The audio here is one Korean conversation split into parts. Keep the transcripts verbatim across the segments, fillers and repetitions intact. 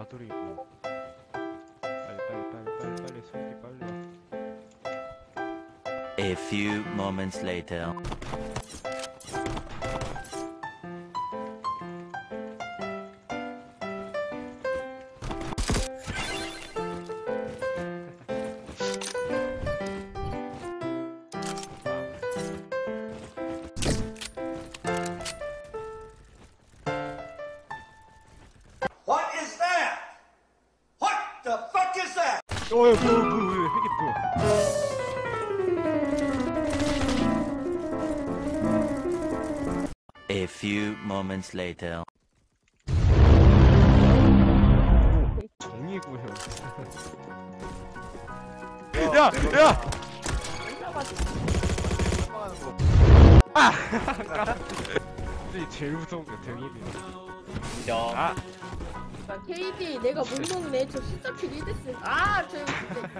가돌이 있고. 빨리 빨리 빨리 빨리 빨리 소리 빨리. A few moments later. What is that? What the fuck is that? 어이 뭐야 뭐야 뭐야 핵이 뭐야? A few moments later. 종이 구해요. 야 야. 아! 근데 제일 무서운 게 등이네. 아! 아, 케이디 내가 못 먹네. 저 진짜 킬 됐어. 아, 저 진짜.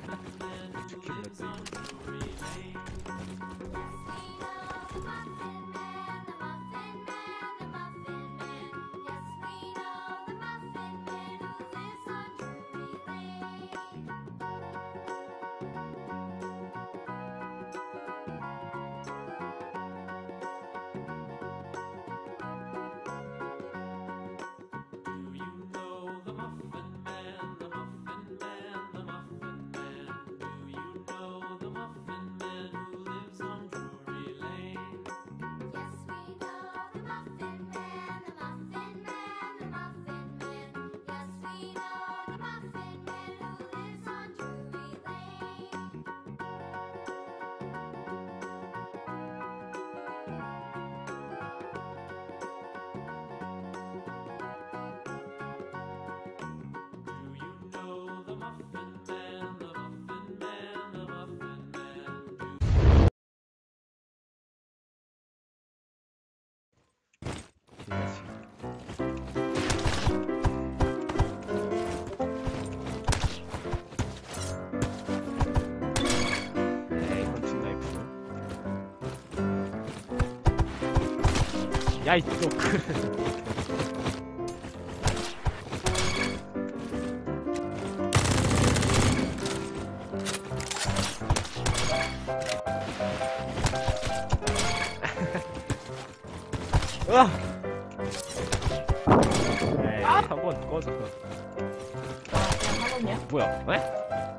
야, 이 노크. 으아! 에이, 한번 꺼져. 아, 그냥 하겠냐? 뭐야? 왜?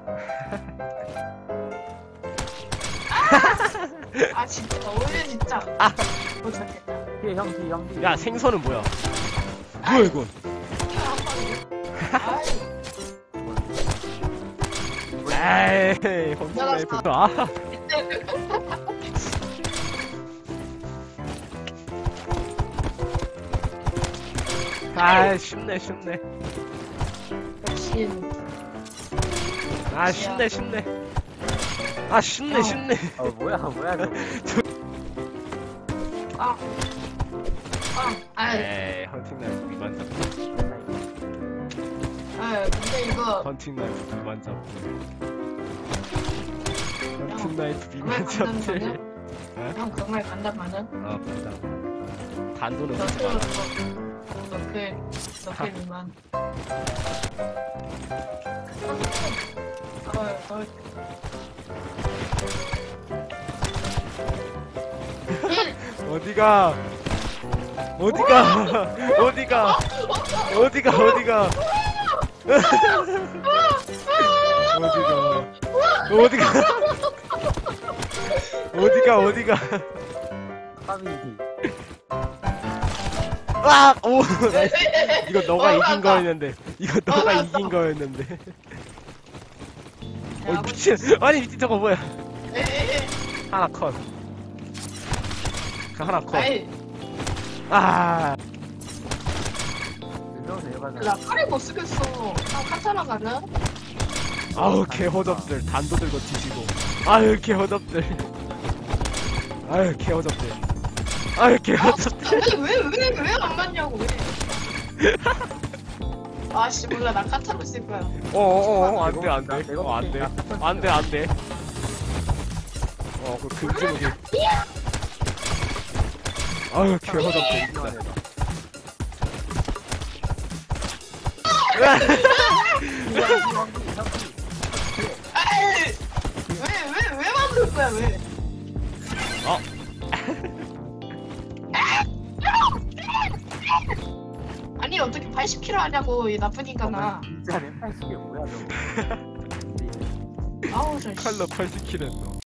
아, 진짜 어울려 진짜. 아! 못 찾겠다. 뒤에 형, 뒤에 형, 뒤에. 야, 생선은 뭐야? 뭐야, 이건? 에이, 헌팅라이프. 아! 아, 쉽네, 쉽네. 역시. 아, 쉽네, 쉽네. 아, 쉽네, 쉽네. 어, 뭐야, 뭐야, 이거. 아. 아, 아, 에이, 헌팅라이프 미만 잡고. 아, 근데 이거. 헌팅라이프 미만 잡고. 헌팅라이프 미만 간단 잡고. 가능? 형 정말 간단 가능? 어, 간다. 단도는 너 쓰지 그, 마라. 너그, 너그 미만. 어, 어. 어디가? 어디가? 어디가? 어디가? 어디가? 어디가? 어디가? 어디가? 어디가? 카비디. 아! 오! 나이스. 이거 너가 이긴 거였는데. 이거 너가 이긴 거였는데. 어, 미친. 아니, 미친 저거 뭐야? 하나 컷. 그 하나 컷. 아이, 아! 일로 내려가자. 나 칼이 못 쓰겠어. 형 카타나 가능? 아우, 개허접들. 단도 들고 뒤지고. 아유, 개허접들. 아유, 개허접들. 아유, 개허접들. 왜, 왜, 왜, 왜 안 맞냐고, 왜? 아씨, 몰라. 나 카타로 쓸 거야. 어어어, 안 돼, 안 돼. 어, 안 돼. 안 돼, 안 돼. 어, 그 금지무기. 아유, 개허접들. 진짜. 형비 형비. 에이! 왜, 왜, 왜 만들 거야, 왜? 어? 아니, 어떻게 팔십 킬로그램 하냐고, 이 나쁜 인간아. 진짜 내 팔십이 뭐야 저거. 아우, 저 씨. 칼로 팔십 킬 했어.